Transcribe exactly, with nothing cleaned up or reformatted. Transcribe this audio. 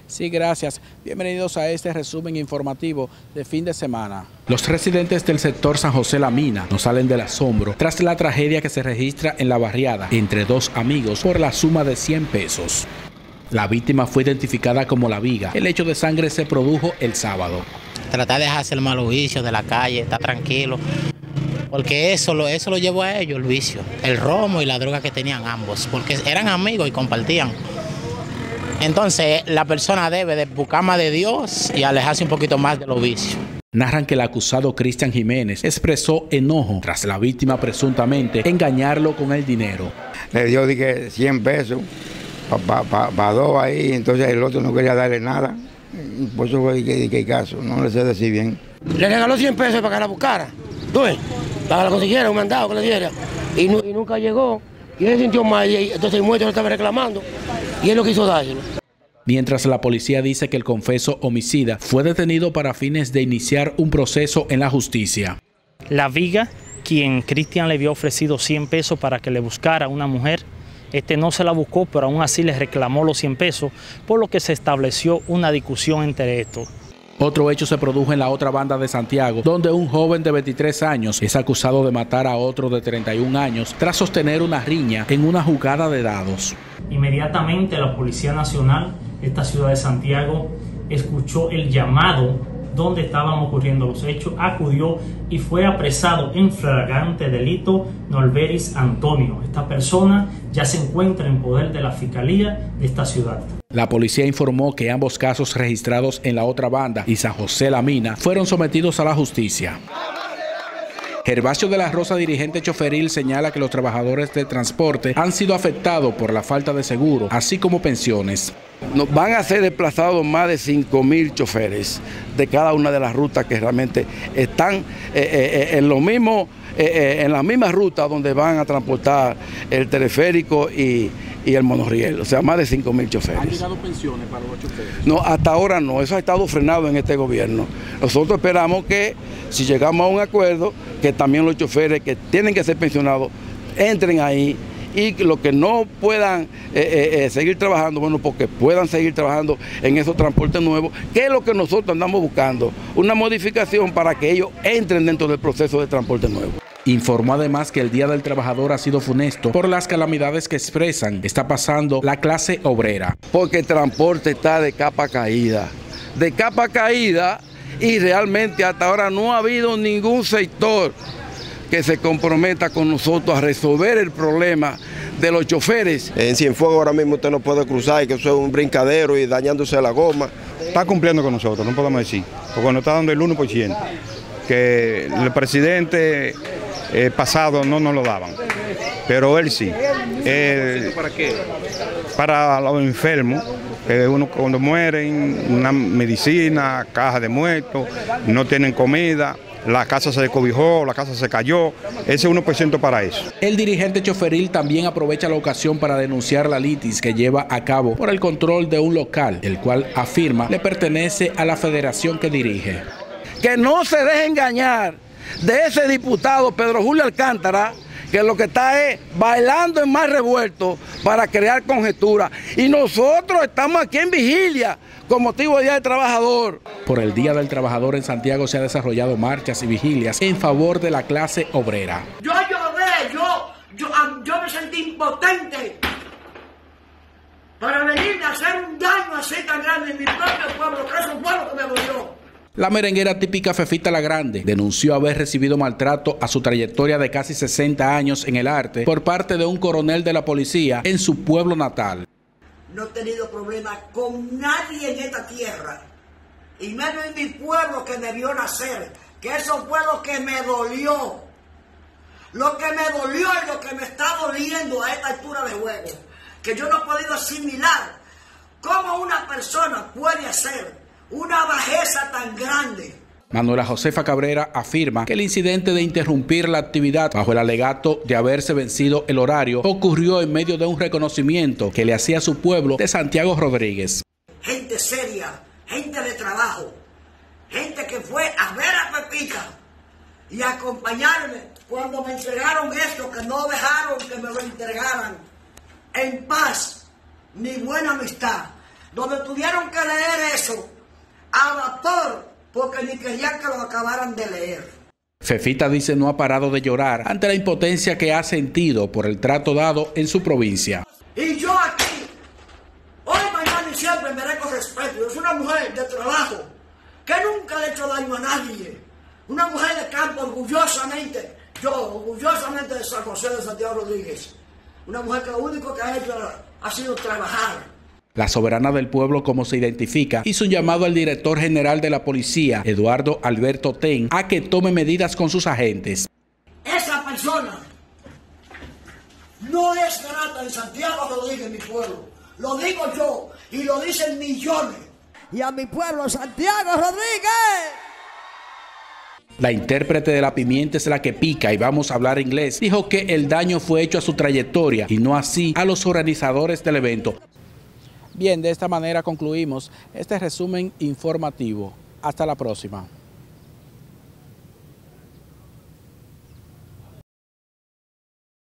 Sí, gracias. Bienvenidos a este resumen informativo de fin de semana. Los residentes del sector San José La Mina no salen del asombro tras la tragedia que se registra en la barriada entre dos amigos por la suma de cien pesos. La víctima fue identificada como La Viga. El hecho de sangre se produjo el sábado. Tratar de dejarse el mal vicio de la calle, estar tranquilo, porque eso lo, eso lo llevó a ellos, el vicio, el romo y la droga que tenían ambos, porque eran amigos y compartían. Entonces la persona debe de buscar más de Dios y alejarse un poquito más de los vicios. Narran que el acusado Cristian Jiménez expresó enojo tras la víctima presuntamente engañarlo con el dinero. Le dio dije, cien pesos para pa, pa, dos ahí, entonces el otro no quería darle nada. Y por eso fue que, que caso, no le sé decir bien. Le regaló cien pesos para que la buscara, ¿tú ves? Para que la consiguiera, un mandado que le diera. Y, no, y nunca llegó, y él se sintió mal, y entonces el muerto lo estaba reclamando, y él lo quiso dárselo. Mientras la policía dice que el confeso homicida fue detenido para fines de iniciar un proceso en la justicia. La Viga, quien Cristian le había ofrecido cien pesos para que le buscara a una mujer, este no se la buscó, pero aún así le reclamó los cien pesos, por lo que se estableció una discusión entre estos. Otro hecho se produjo en la otra banda de Santiago, donde un joven de veintitrés años es acusado de matar a otro de treinta y un años tras sostener una riña en una jugada de dados. Inmediatamente la Policía Nacional de esta ciudad de Santiago escuchó el llamado donde estaban ocurriendo los hechos, acudió y fue apresado en flagrante delito Norberis Antonio. Esta persona ya se encuentra en poder de la Fiscalía de esta ciudad. La policía informó que ambos casos registrados en la otra banda y San José La Mina fueron sometidos a la justicia. Gervasio de la Rosa, dirigente choferil, señala que los trabajadores de transporte han sido afectados por la falta de seguro, así como pensiones. Nos van a ser desplazados más de cinco mil choferes de cada una de las rutas que realmente están eh, eh, en lo mismo, eh, eh, en la misma ruta donde van a transportar el teleférico y, y el monorriel, o sea, más de cinco mil choferes. ¿Han llegado pensiones para los choferes? No, hasta ahora no, eso ha estado frenado en este gobierno. Nosotros esperamos que si llegamos a un acuerdo, que también los choferes que tienen que ser pensionados entren ahí, y los que no puedan eh, eh, seguir trabajando, bueno, porque puedan seguir trabajando en esos transportes nuevos, que es lo que nosotros andamos buscando, una modificación para que ellos entren dentro del proceso de transporte nuevo. Informó además que el Día del Trabajador ha sido funesto por las calamidades que expresan está pasando la clase obrera. Porque el transporte está de capa caída, de capa caída, y realmente hasta ahora no ha habido ningún sector que se comprometa con nosotros a resolver el problema de los choferes. En Cienfuegos ahora mismo usted no puede cruzar y que eso es un brincadero y dañándose la goma. Está cumpliendo con nosotros, no podemos decir, porque nos está dando el uno por ciento, que el presidente eh, pasado no nos lo daban, pero él sí. Él, ¿Para qué? Para los enfermos, que uno cuando mueren, una medicina, caja de muertos, no tienen comida. La casa se cobijó, la casa se cayó, ese uno por ciento para eso. El dirigente choferil también aprovecha la ocasión para denunciar la litis que lleva a cabo por el control de un local, el cual afirma le pertenece a la federación que dirige. Que no se deje engañar de ese diputado Pedro Julio Alcántara, que lo que está es bailando en más revuelto para crear conjeturas. Y nosotros estamos aquí en vigilia con motivo del Día del Trabajador. Por el Día del Trabajador en Santiago se han desarrollado marchas y vigilias en favor de la clase obrera. Yo lloré, yo, yo, yo me sentí impotente para venir a hacer un daño así tan grande en mi propio pueblo, que es un pueblo que me dolió. La merenguera típica Fefita La Grande denunció haber recibido maltrato a su trayectoria de casi sesenta años en el arte por parte de un coronel de la policía en su pueblo natal. No he tenido problemas con nadie en esta tierra, y menos en mi pueblo que me vio nacer, que eso fue lo que me dolió. Lo que me dolió y lo que me está doliendo a esta altura de juego, que yo no he podido asimilar cómo una persona puede hacer una bajeza tan grande. Manuela Josefa Cabrera afirma que el incidente de interrumpir la actividad bajo el alegato de haberse vencido el horario ocurrió en medio de un reconocimiento que le hacía su pueblo de Santiago Rodríguez. Gente seria, gente de trabajo, gente que fue a ver a Pepita y a acompañarme cuando me entregaron esto, que no dejaron que me lo entregaran en paz, ni buena amistad. donde tuvieron que leer eso a vapor, porque ni querían que lo acabaran de leer. Fefita dice no ha parado de llorar ante la impotencia que ha sentido por el trato dado en su provincia. Y yo aquí, hoy, mañana y siempre merezco respeto. Yo soy una mujer de trabajo que nunca le he hecho daño a nadie. Una mujer de campo orgullosamente, yo orgullosamente de San José de Santiago Rodríguez. Una mujer que lo único que ha hecho ha sido trabajar. La soberana del pueblo, como se identifica, hizo un llamado al director general de la policía, Eduardo Alberto Ten, a que tome medidas con sus agentes. Esa persona no es grata en Santiago Rodríguez, mi pueblo. Lo digo yo y lo dicen millones. Y a mi pueblo, Santiago Rodríguez. La intérprete de La Pimienta es la que pica y vamos a hablar inglés. Dijo que el daño fue hecho a su trayectoria y no así a los organizadores del evento. Bien, de esta manera concluimos este resumen informativo. Hasta la próxima.